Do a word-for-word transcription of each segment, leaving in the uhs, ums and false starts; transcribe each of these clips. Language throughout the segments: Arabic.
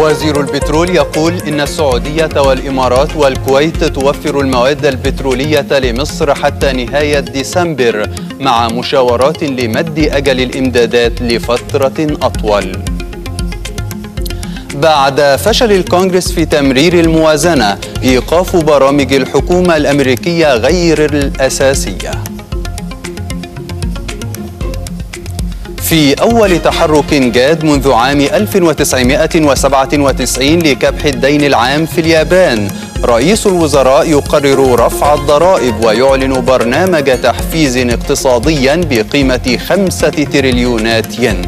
وزير البترول يقول إن السعودية والإمارات والكويت توفر المواد البترولية لمصر حتى نهاية ديسمبر مع مشاورات لمد أجل الإمدادات لفترة أطول. بعد فشل الكونغرس في تمرير الموازنة، إيقاف برامج الحكومة الأمريكية غير الأساسية. في أول تحرك جاد منذ عام ألف وتسعمائة وسبعة وتسعين لكبح الدين العام في اليابان، رئيس الوزراء يقرر رفع الضرائب ويعلن برنامج تحفيز اقتصادي بقيمة خمسة تريليونات ين.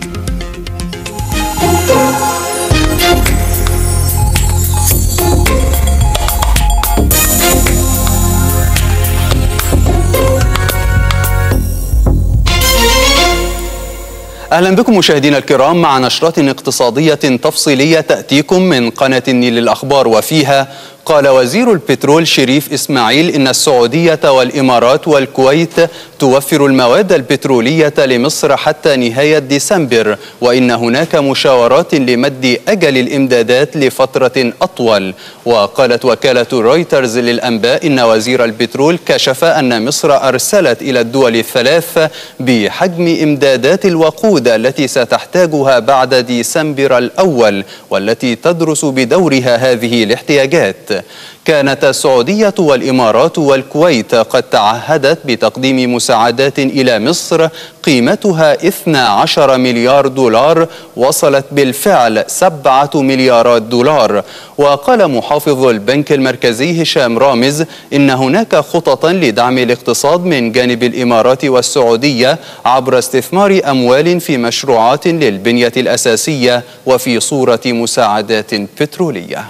أهلا بكم مشاهدينا الكرام مع نشرة اقتصادية تفصيلية تأتيكم من قناة النيل للأخبار، وفيها قال وزير البترول شريف إسماعيل إن السعودية والإمارات والكويت توفر المواد البترولية لمصر حتى نهاية ديسمبر، وإن هناك مشاورات لمد أجل الإمدادات لفترة أطول. وقالت وكالة رويترز للأنباء إن وزير البترول كشف أن مصر أرسلت إلى الدول الثلاث بحجم إمدادات الوقود التي ستحتاجها بعد ديسمبر الأول، والتي تدرس بدورها هذه الاحتياجات. كانت السعودية والإمارات والكويت قد تعهدت بتقديم مساعدات إلى مصر قيمتها اثني عشر مليار دولار، وصلت بالفعل سبعة مليارات دولار. وقال محافظ البنك المركزي هشام رامز إن هناك خططا لدعم الاقتصاد من جانب الإمارات والسعودية عبر استثمار أموال في مشروعات للبنية الأساسية وفي صورة مساعدات بترولية.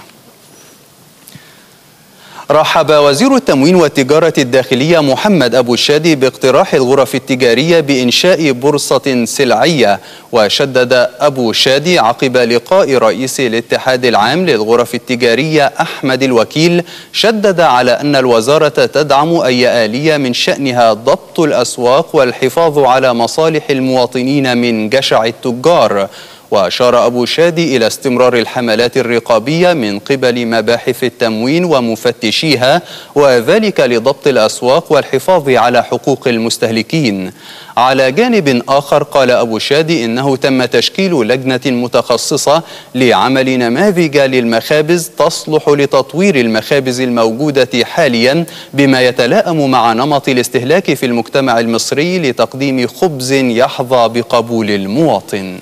رحب وزير التموين والتجارة الداخلية محمد أبو شادي باقتراح الغرف التجارية بإنشاء بورصة سلعية. وشدد أبو شادي عقب لقاء رئيس الاتحاد العام للغرف التجارية أحمد الوكيل، شدد على أن الوزارة تدعم أي آلية من شأنها ضبط الأسواق والحفاظ على مصالح المواطنين من جشع التجار. وأشار أبو شادي إلى استمرار الحملات الرقابية من قبل مباحث التموين ومفتشيها، وذلك لضبط الأسواق والحفاظ على حقوق المستهلكين. على جانب آخر قال أبو شادي إنه تم تشكيل لجنة متخصصة لعمل نماذج للمخابز تصلح لتطوير المخابز الموجودة حاليا بما يتلائم مع نمط الاستهلاك في المجتمع المصري لتقديم خبز يحظى بقبول المواطن.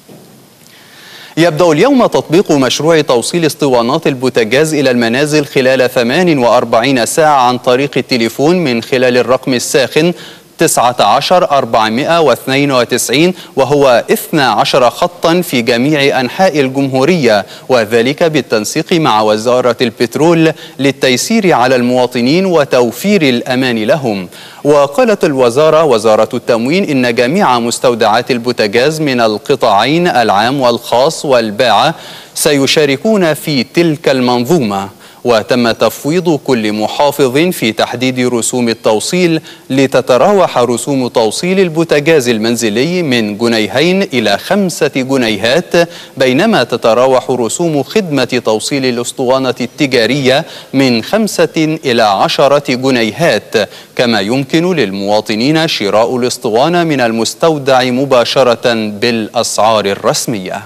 يبدأ اليوم تطبيق مشروع توصيل اسطوانات البوتاجاز إلى المنازل خلال ثمان وأربعين ساعة عن طريق التليفون من خلال الرقم الساخن تسعة عشر أربعمائة واثنين وتسعين، وهو اثني عشر خطا في جميع أنحاء الجمهورية، وذلك بالتنسيق مع وزارة البترول للتيسير على المواطنين وتوفير الأمان لهم. وقالت الوزارة وزارة التموين إن جميع مستودعات البوتاجاز من القطاعين العام والخاص والباعة سيشاركون في تلك المنظومة. وتم تفويض كل محافظ في تحديد رسوم التوصيل، لتتراوح رسوم توصيل البوتاجاز المنزلي من جنيهين إلى خمسة جنيهات، بينما تتراوح رسوم خدمة توصيل الأسطوانة التجارية من خمسة إلى عشرة جنيهات. كما يمكن للمواطنين شراء الأسطوانة من المستودع مباشرة بالأسعار الرسمية.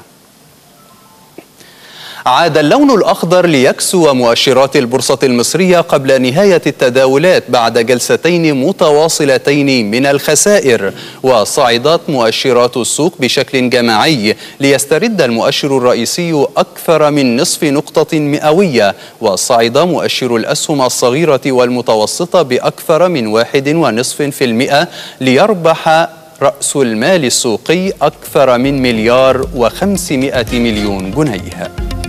عاد اللون الأخضر ليكسو مؤشرات البورصة المصرية قبل نهاية التداولات بعد جلستين متواصلتين من الخسائر، وصعدت مؤشرات السوق بشكل جماعي ليسترد المؤشر الرئيسي أكثر من نصف نقطة مئوية، وصعد مؤشر الأسهم الصغيرة والمتوسطة بأكثر من واحد ونصف في المئة ليربح رأس المال السوقي أكثر من مليار وخمسمائة مليون جنيه.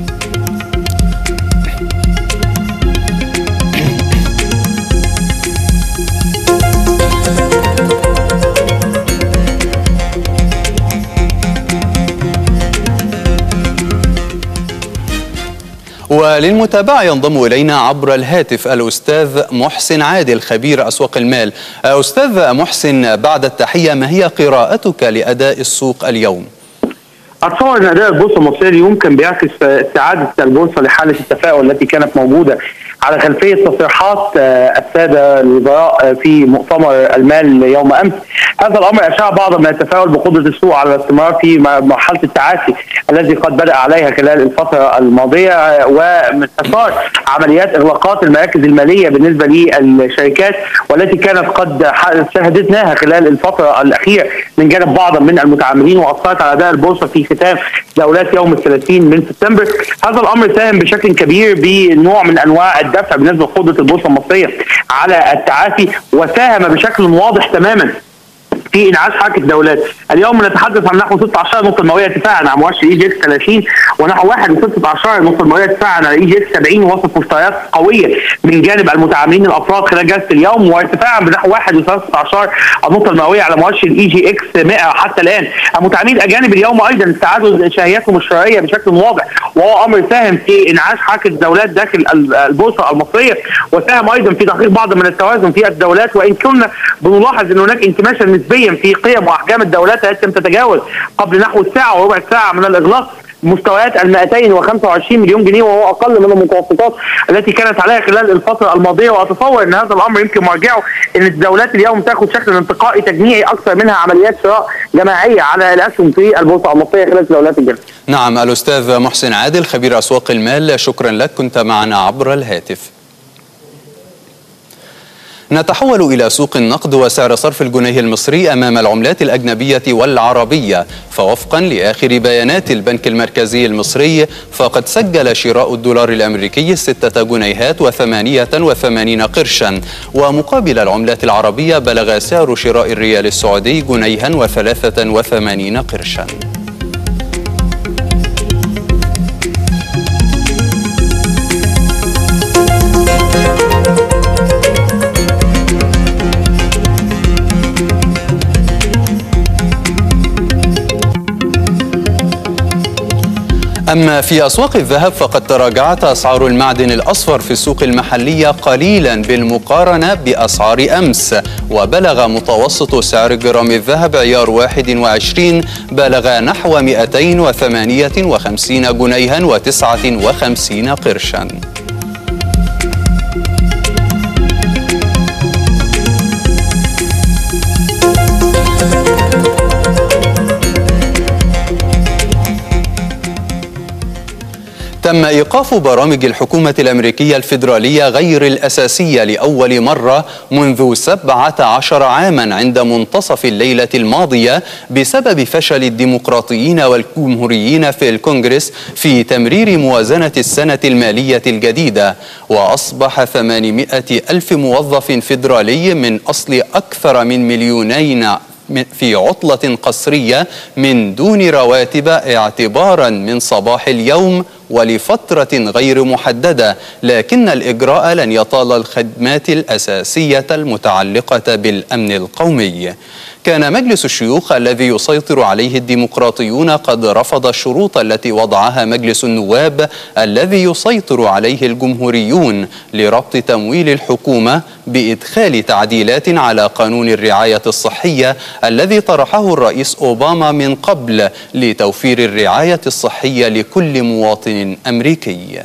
وللمتابعة ينضم إلينا عبر الهاتف الأستاذ محسن عادل خبير أسواق المال. أستاذ محسن، بعد التحية، ما هي قراءتك لأداء السوق اليوم؟ اتصور ان اداء البورصه المصريه اليوم كان بيعكس استعاده البورصه لحاله التفاؤل التي كانت موجوده على خلفيه تصريحات الساده الوزراء في مؤتمر المال يوم امس. هذا الامر اشاع بعضا من التفاؤل بقدره السوق على الاستمرار في مرحله التعافي الذي قد بدا عليها خلال الفتره الماضيه، ومن اثار عمليات اغلاقات المراكز الماليه بالنسبه للشركات والتي كانت قد شاهدناها خلال الفتره الاخيره من جانب بعض من المتعاملين، واثرت على اداء البورصه في ختام جولات يوم الثلاثين من سبتمبر. هذا الامر ساهم بشكل كبير بنوع من انواع الدفع بالنسبه لقدره البورصه المصريه على التعافي، وساهم بشكل واضح تماما في انعاش حركه الدولات. اليوم نتحدث عن نحو ستة عشر نقطه مئويه ارتفاعا على مؤشر اي جي اكس ثلاثين، ونحو واحد فاصلة ستة عشر نقطه مئويه ارتفاعا على اي جي اكس سبعين، وصف مستويات قويه من جانب المتعاملين الافراد خلال جلسه اليوم، وارتفاعا بنحو واحد فاصلة ثلاثة عشر النقطه المئويه على مؤشر اي جي اكس مئة حتى الان. المتعاملين الاجانب اليوم ايضا استعادوا شهيتهم الشرائيه بشكل واضح، وهو امر ساهم في انعاش حركه الدولات داخل البورصه المصريه، وساهم ايضا في تحقيق بعض من التوازن في الدولات، وان كنا بنلاحظ ان هناك انكماشا نسبيا في قيم واحجام الدولات التي لم تتجاوز قبل نحو الساعه وربع ساعه من الاغلاق مستويات ال مئتين وخمسة وعشرين مليون جنيه، وهو اقل من المتوسطات التي كانت عليها خلال الفتره الماضيه. واتصور ان هذا الامر يمكن مرجعه ان الدولات اليوم تاخذ شكل انتقائي تجميعي اكثر منها عمليات شراء جماعيه على الاسهم في البورصه المصريه خلال جولات الجلسه. نعم، الاستاذ محسن عادل خبير اسواق المال، شكرا لك، كنت معنا عبر الهاتف. نتحول إلى سوق النقد وسعر صرف الجنيه المصري أمام العملات الأجنبية والعربية. فوفقا لآخر بيانات البنك المركزي المصري، فقد سجل شراء الدولار الأمريكي ستة جنيهات وثمانية وثمانين قرشا، ومقابل العملات العربية بلغ سعر شراء الريال السعودي جنيها وثلاثة وثمانين قرشا. أما في أسواق الذهب فقد تراجعت أسعار المعدن الأصفر في السوق المحلية قليلا بالمقارنة بأسعار أمس، وبلغ متوسط سعر جرام الذهب عيار واحد وعشرين بلغ نحو مئتين وثمانية وخمسين جنيها وتسعة وخمسين قرشا. تم إيقاف برامج الحكومة الأمريكية الفيدرالية غير الأساسية لأول مرة منذ سبعة عشر عاما عند منتصف الليلة الماضية بسبب فشل الديمقراطيين والجمهوريين في الكونغرس في تمرير موازنة السنة المالية الجديدة. وأصبح ثمانمائة ألف موظف فيدرالي من أصل أكثر من مليونين في عطلة قسرية من دون رواتب اعتبارا من صباح اليوم ولفترة غير محددة، لكن الإجراء لن يطال الخدمات الأساسية المتعلقة بالأمن القومي. كان مجلس الشيوخ الذي يسيطر عليه الديمقراطيون قد رفض الشروط التي وضعها مجلس النواب الذي يسيطر عليه الجمهوريون لربط تمويل الحكومة بإدخال تعديلات على قانون الرعاية الصحية الذي طرحه الرئيس أوباما من قبل لتوفير الرعاية الصحية لكل مواطن أمريكي.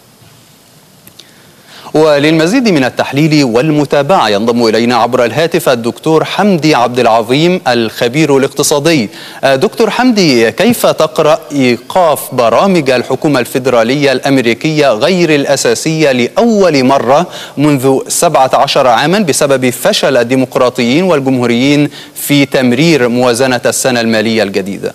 وللمزيد من التحليل والمتابعة ينضم إلينا عبر الهاتف الدكتور حمدي عبد العظيم الخبير الاقتصادي. دكتور حمدي، كيف تقرأ إيقاف برامج الحكومة الفيدرالية الأمريكية غير الأساسية لأول مرة منذ سبعة عشر عاما بسبب فشل الديمقراطيين والجمهوريين في تمرير موازنة السنة المالية الجديدة؟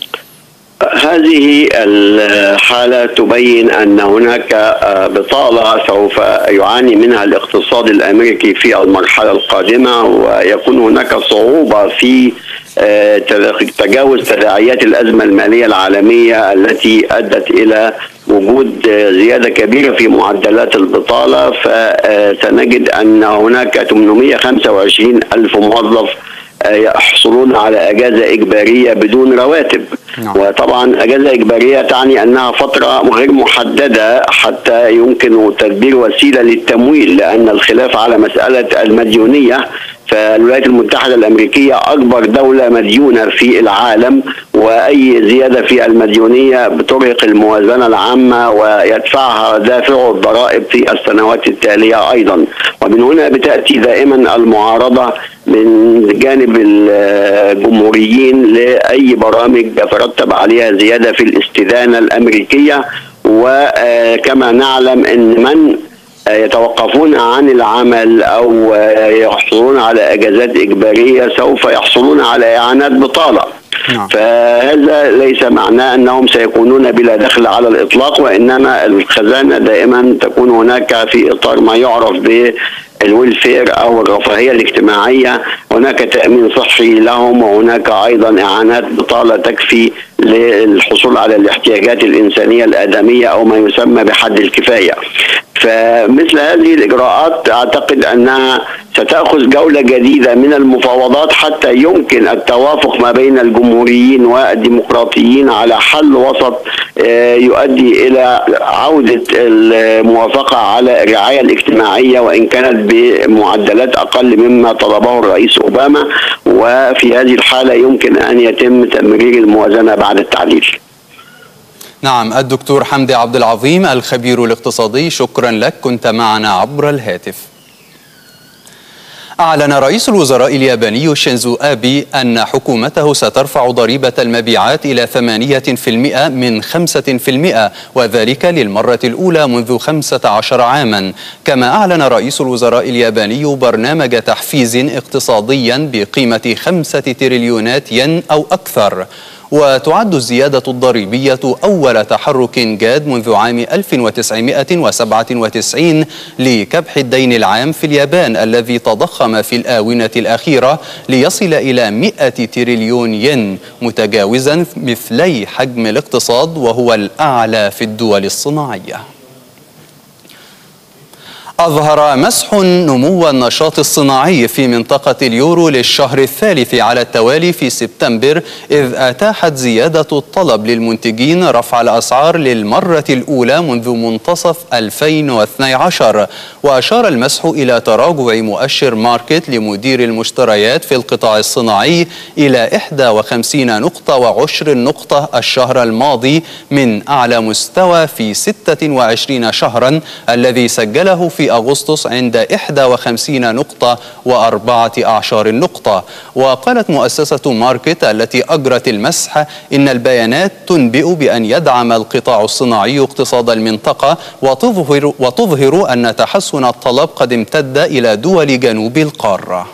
هذه الحالة تبين أن هناك بطالة سوف يعاني منها الاقتصاد الأمريكي في المرحلة القادمة، ويكون هناك صعوبة في تجاوز تداعيات الأزمة المالية العالمية التي أدت إلى وجود زيادة كبيرة في معدلات البطالة. فسنجد أن هناك ثمانمائة وخمسة وعشرين ألف موظف يحصلون على أجازة إجبارية بدون رواتب. نعم. وطبعا أجازة إجبارية تعني أنها فترة غير محددة حتى يمكن تدبير وسيلة للتمويل، لأن الخلاف على مسألة المديونية فالولايات المتحدة الأمريكية أكبر دولة مديونة في العالم، وأي زيادة في المديونية بترهق الموازنة العامة ويدفعها دافع الضرائب في السنوات التالية أيضا. ومن هنا بتأتي دائما المعارضة من جانب الجمهوريين لأي برامج يترتب عليها زيادة في الاستدانة الأمريكية. وكما نعلم أن من يتوقفون عن العمل أو يحصلون على أجازات إجبارية سوف يحصلون على إعانات بطالة. نعم. فهذا ليس معناه أنهم سيكونون بلا دخل على الإطلاق، وإنما الخزانة دائما تكون هناك في إطار ما يعرف ب الويلفير أو الرفاهية الاجتماعية، هناك تأمين صحي لهم، وهناك أيضا إعانات بطالة تكفي للحصول على الاحتياجات الإنسانية الآدمية أو ما يسمى بحد الكفاية. فمثل هذه الإجراءات أعتقد أنها ستأخذ جولة جديدة من المفاوضات حتى يمكن التوافق ما بين الجمهوريين والديمقراطيين على حل وسط يؤدي إلى عودة الموافقة على الرعاية الاجتماعية، وإن كانت بمعدلات أقل مما طلبه الرئيس أوباما. وفي هذه الحالة يمكن أن يتم تمرير الموازنة بعد التعديل. نعم، الدكتور حمدي عبد العظيم الخبير الاقتصادي، شكرا لك، كنت معنا عبر الهاتف. أعلن رئيس الوزراء الياباني شينزو آبي أن حكومته سترفع ضريبة المبيعات إلى ثمانية بالمئة من خمسة بالمئة، وذلك للمرة الأولى منذ خمسة عشر عاما. كما أعلن رئيس الوزراء الياباني برنامج تحفيز اقتصاديا بقيمة خمسة تريليونات ين أو أكثر. وتعد الزيادة الضريبية أول تحرك جاد منذ عام ألف وتسعمئة وسبعة وتسعين لكبح الدين العام في اليابان الذي تضخم في الآونة الأخيرة ليصل إلى مئة تريليون ين، متجاوزا مثلي حجم الاقتصاد وهو الأعلى في الدول الصناعية. أظهر مسح نمو النشاط الصناعي في منطقة اليورو للشهر الثالث على التوالي في سبتمبر، إذ أتاحت زيادة الطلب للمنتجين رفع الأسعار للمرة الأولى منذ منتصف ألفين واثني عشر. وأشار المسح إلى تراجع مؤشر ماركت لمدير المشتريات في القطاع الصناعي إلى إحدى وخمسين نقطة وعشر نقطة الشهر الماضي، من أعلى مستوى في ستة وعشرين شهرا الذي سجله في أغسطس عند إحدى وخمسين نقطة وأربعة أعشار نقطة. وقالت مؤسسة ماركت التي أجرت المسح إن البيانات تنبئ بأن يدعم القطاع الصناعي اقتصاد المنطقة، وتظهر, وتظهر أن تحسن الطلب قد امتد إلى دول جنوب القارة.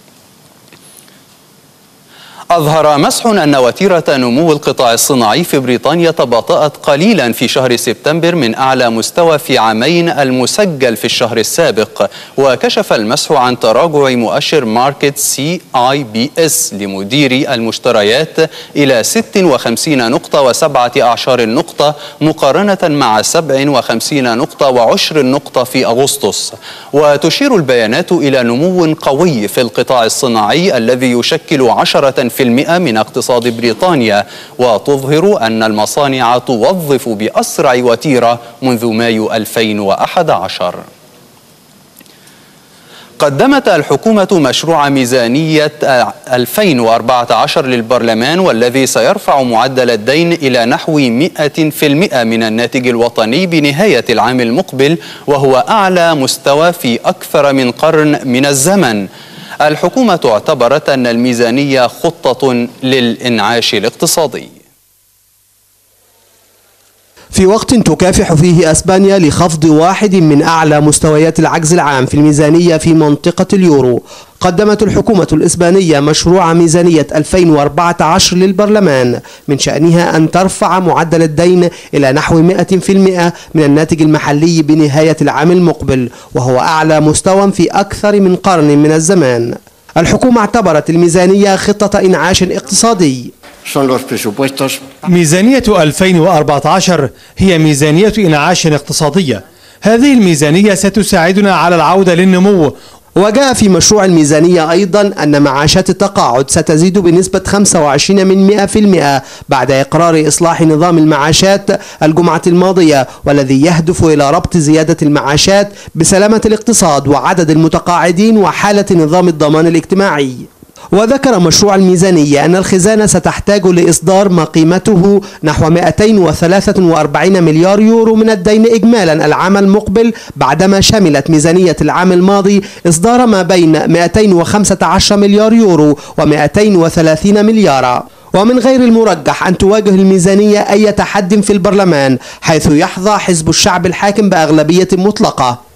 أظهر مسح أن وتيرة نمو القطاع الصناعي في بريطانيا تباطأت قليلا في شهر سبتمبر من أعلى مستوى في عامين المسجل في الشهر السابق. وكشف المسح عن تراجع مؤشر ماركت سي آي بي إس لمديري المشتريات إلى ست وخمسين نقطة وسبعة أعشار نقطة مقارنة مع سبع وخمسين نقطة وعشر نقطة في أغسطس. وتشير البيانات إلى نمو قوي في القطاع الصناعي الذي يشكل عشرة في المئة من اقتصاد بريطانيا، وتظهر أن المصانع توظف بأسرع وتيرة منذ مايو ألفين وأحد عشر. قدمت الحكومة مشروع ميزانية ألفين وأربعة عشر للبرلمان، والذي سيرفع معدل الدين إلى نحو مئة بالمئة من الناتج الوطني بنهاية العام المقبل، وهو أعلى مستوى في أكثر من قرن من الزمن. الحكومة اعتبرت أن الميزانية خطة للإنعاش الاقتصادي في وقت تكافح فيه أسبانيا لخفض واحد من أعلى مستويات العجز العام في الميزانية في منطقة اليورو. قدمت الحكومة الإسبانية مشروع ميزانية ألفين وأربعة عشر للبرلمان من شأنها أن ترفع معدل الدين إلى نحو مئة بالمئة من الناتج المحلي بنهاية العام المقبل، وهو أعلى مستوى في أكثر من قرن من الزمان. الحكومة اعتبرت الميزانية خطة إنعاش اقتصادي. ميزانية ألفين وأربعة عشر هي ميزانية إنعاش اقتصادية. هذه الميزانية ستساعدنا على العودة للنمو وجاء في مشروع الميزانية أيضا أن معاشات التقاعد ستزيد بنسبة خمسة وعشرين بالمئة بعد إقرار إصلاح نظام المعاشات الجمعة الماضية، والذي يهدف إلى ربط زيادة المعاشات بسلامة الاقتصاد وعدد المتقاعدين وحالة نظام الضمان الاجتماعي. وذكر مشروع الميزانية أن الخزانة ستحتاج لإصدار ما قيمته نحو مئتين وثلاثة وأربعين مليار يورو من الدين إجمالا العام المقبل، بعدما شملت ميزانية العام الماضي إصدار ما بين مئتين وخمسة عشر مليار يورو ومئتين وثلاثين مليار. ومن غير المرجح أن تواجه الميزانية أي تحد في البرلمان، حيث يحظى حزب الشعب الحاكم بأغلبية مطلقة.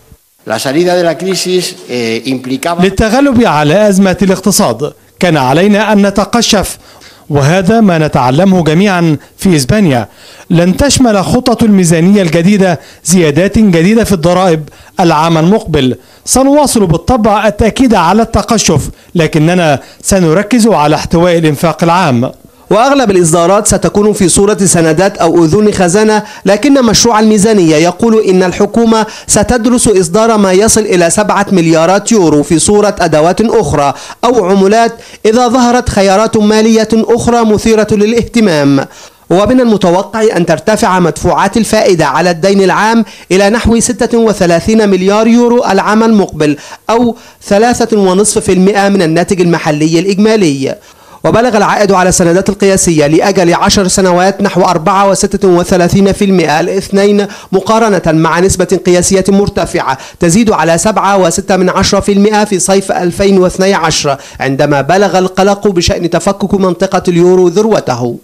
للتغلب على أزمة الاقتصاد كان علينا أن نتقشف، وهذا ما نتعلمه جميعا في إسبانيا. لن تشمل خطة الميزانية الجديدة زيادات جديدة في الضرائب العام المقبل. سنواصل بالطبع التأكيد على التقشف، لكننا سنركز على احتواء الإنفاق العام. وأغلب الإصدارات ستكون في صورة سندات أو أذون خزانة، لكن مشروع الميزانية يقول إن الحكومة ستدرس إصدار ما يصل إلى سبعة مليارات يورو في صورة أدوات أخرى أو عملات إذا ظهرت خيارات مالية أخرى مثيرة للاهتمام. ومن المتوقع أن ترتفع مدفوعات الفائدة على الدين العام إلى نحو ستة وثلاثين مليار يورو العام المقبل، أو ثلاثة فاصلة خمسة بالمئة من الناتج المحلي الإجمالي. وبلغ العائد على السندات القياسية لأجل عشر سنوات نحو أربعة وستة وثلاثين بالمئة الاثنين، مقارنة مع نسبة قياسية مرتفعة تزيد على سبعة وستة من عشرة بالمئة في صيف ألفين واثني عشر، عندما بلغ القلق بشأن تفكك منطقة اليورو ذروته.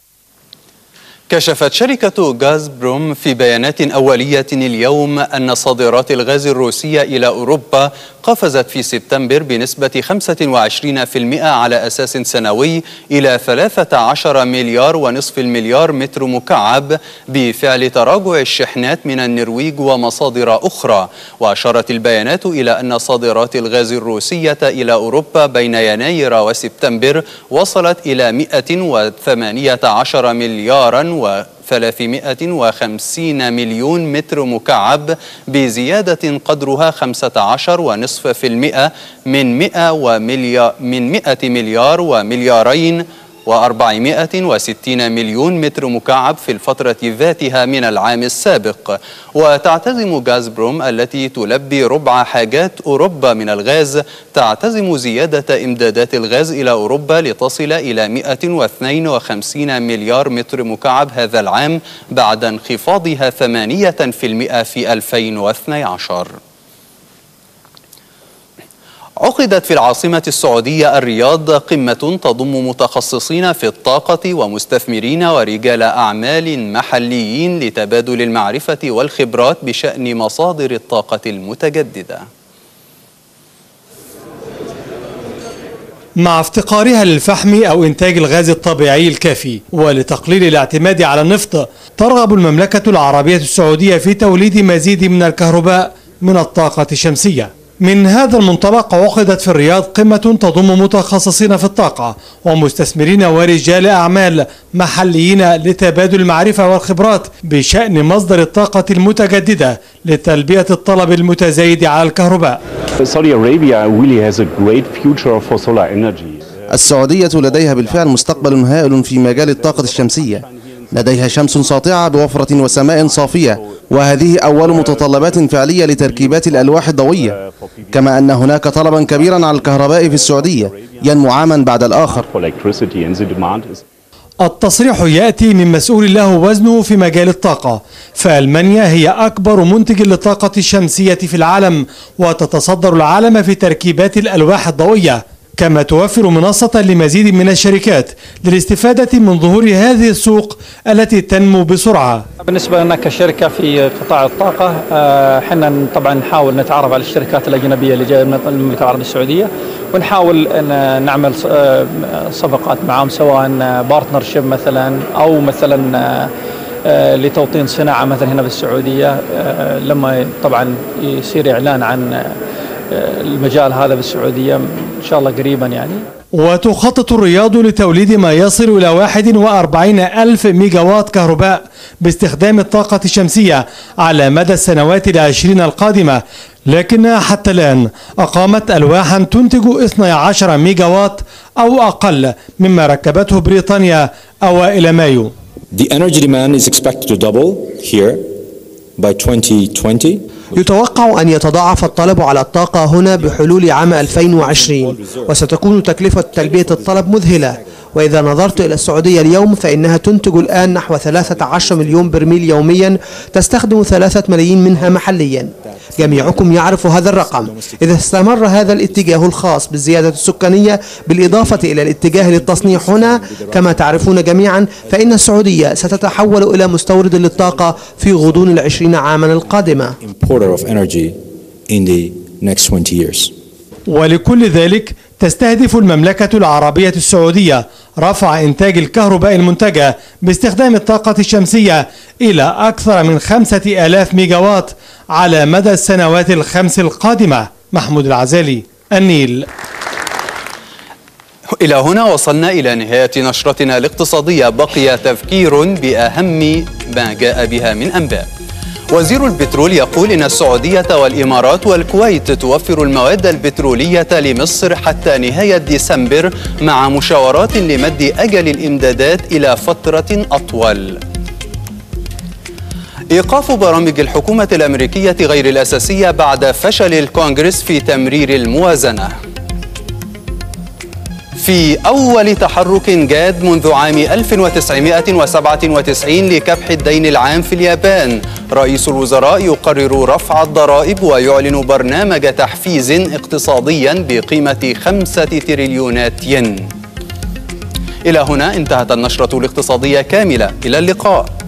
كشفت شركة غازبروم في بيانات أولية اليوم أن صادرات الغاز الروسية إلى أوروبا قفزت في سبتمبر بنسبة خمسة وعشرين بالمئة على أساس سنوي إلى ثلاثة عشر مليار ونصف المليار متر مكعب، بفعل تراجع الشحنات من النرويج ومصادر أخرى. وأشارت البيانات إلى أن صادرات الغاز الروسية إلى أوروبا بين يناير وسبتمبر وصلت إلى مئة وثمانية عشر مليارا وثلاثمئة وخمسين مليون متر مكعب، بزيادة قدرها خمسة عشر ونصف في المئة من مئة ومليار من مئة مليار ومليارين وأربعمائة وستين مليون متر مكعب في الفترة ذاتها من العام السابق. وتعتزم غازبروم التي تلبي ربع حاجات أوروبا من الغاز تعتزم زيادة إمدادات الغاز إلى أوروبا لتصل إلى مئة واثنين وخمسين مليار متر مكعب هذا العام، بعد انخفاضها ثمانية بالمئة في ألفين واثني عشر. عقدت في العاصمة السعودية الرياض قمة تضم متخصصين في الطاقة ومستثمرين ورجال أعمال محليين لتبادل المعرفة والخبرات بشأن مصادر الطاقة المتجددة. مع افتقارها للفحم أو إنتاج الغاز الطبيعي الكافي ولتقليل الاعتماد على النفط، ترغب المملكة العربية السعودية في توليد مزيد من الكهرباء من الطاقة الشمسية. من هذا المنطلق عقدت في الرياض قمة تضم متخصصين في الطاقة ومستثمرين ورجال أعمال محليين لتبادل المعرفة والخبرات بشأن مصدر الطاقة المتجددة لتلبية الطلب المتزايد على الكهرباء. السعودية لديها بالفعل مستقبل هائل في مجال الطاقة الشمسية، لديها شمس ساطعة بوفرة وسماء صافية، وهذه أول متطلبات فعلية لتركيبات الألواح الضوئية، كما أن هناك طلبا كبيرا على الكهرباء في السعودية ينمو عاما بعد الآخر. التصريح يأتي من مسؤول له وزنه في مجال الطاقة، فألمانيا هي أكبر منتج للطاقة الشمسية في العالم وتتصدر العالم في تركيبات الألواح الضوئية، كما توفر منصة لمزيد من الشركات للاستفادة من ظهور هذه السوق التي تنمو بسرعة. بالنسبة لنا كشركة في قطاع الطاقة، احنا طبعا نحاول نتعرف على الشركات الأجنبية اللي جاية من المملكة العربية السعودية، ونحاول أن نعمل صفقات معهم، سواء بارتنرشيب مثلا أو مثلا لتوطين صناعة مثلا هنا في السعودية، لما طبعا يصير إعلان عن المجال هذا بالسعودية إن شاء الله قريبا يعني. وتخطط الرياض لتوليد ما يصل إلى واحد وأربعين ألف ميجاوات كهرباء باستخدام الطاقة الشمسية على مدى السنوات العشرين القادمة، لكنها حتى الآن أقامت ألواحا تنتج اثني عشر ميجا وات أو أقل مما ركبته بريطانيا أوائل مايو. The energy demand is expected to double here by twenty twenty. يتوقع أن يتضاعف الطلب على الطاقة هنا بحلول عام ألفين وعشرين، وستكون تكلفة تلبية الطلب مذهلة. وإذا نظرت إلى السعودية اليوم فإنها تنتج الآن نحو ثلاثة عشر مليون برميل يوميا، تستخدم ثلاثة ملايين منها محليا. جميعكم يعرف هذا الرقم. إذا استمر هذا الاتجاه الخاص بالزيادة السكانية بالإضافة إلى الاتجاه للتصنيع هنا كما تعرفون جميعا، فإن السعودية ستتحول إلى مستورد للطاقة في غضون العشرين عاما القادمة. ولكل ذلك تستهدف المملكة العربية السعودية رفع إنتاج الكهرباء المنتجة باستخدام الطاقة الشمسية إلى أكثر من خمسة آلاف ميجا وات على مدى السنوات الخمس القادمة. محمود العزالي، النيل. إلى هنا وصلنا إلى نهاية نشرتنا الاقتصادية. بقي تذكير بأهم ما جاء بها من أنباء. وزير البترول يقول إن السعودية والإمارات والكويت توفر المواد البترولية لمصر حتى نهاية ديسمبر، مع مشاورات لمد أجل الإمدادات إلى فترة أطول. إيقاف برامج الحكومة الأمريكية غير الأساسية بعد فشل الكونغرس في تمرير الموازنة. في أول تحرك جاد منذ عام ألف وتسعمائة وسبعة وتسعين لكبح الدين العام في اليابان، رئيس الوزراء يقرر رفع الضرائب ويعلن برنامج تحفيز اقتصاديا بقيمة خمسة تريليونات ين. إلى هنا انتهت النشرة الاقتصادية كاملة. إلى اللقاء.